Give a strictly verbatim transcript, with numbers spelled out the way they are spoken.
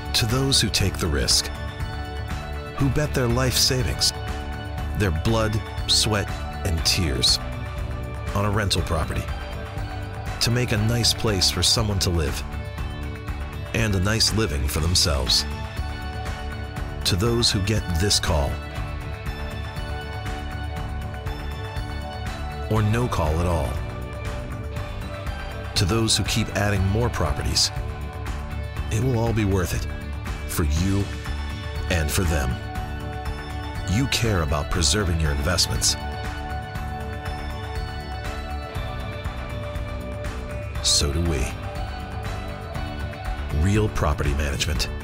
To those who take the risk, who bet their life savings, their blood, sweat, and tears on a rental property to make a nice place for someone to live and a nice living for themselves. To those who get this call or no call at all. To those who keep adding more properties, it will all be worth it for you and for them. You care about preserving your investments. So do we. Real Property Management.